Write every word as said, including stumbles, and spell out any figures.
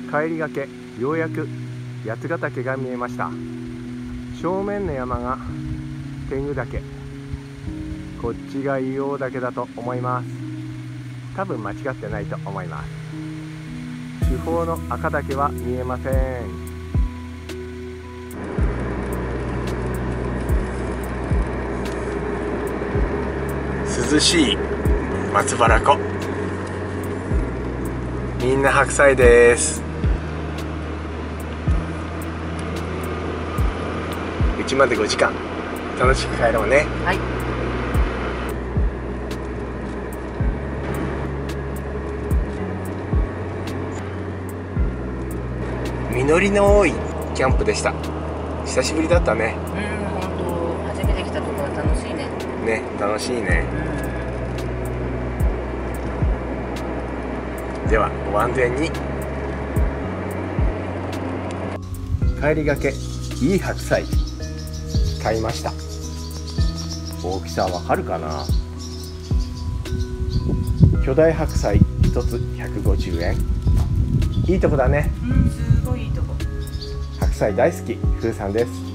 帰りがけようやく八ヶ岳が見えました。正面の山が天狗岳、こっちが硫黄岳だと思います。多分間違ってないと思います。主峰の赤岳は見えません。涼しい松原湖、みんな白菜です。うちまでごじかん楽しく帰ろうね。 はい。 実りの多いキャンプでした。久しぶりだったね。 うん、本当初めて来たところは楽しいね。 ね、楽しいね。うん、ではご安全に。帰りがけいい白菜買いました。大きさわかるかな。巨大白菜ひとつひゃくごじゅうえん。いいとこだね。 うん、すごいいいとこ。 白菜大好き、ふうさんです。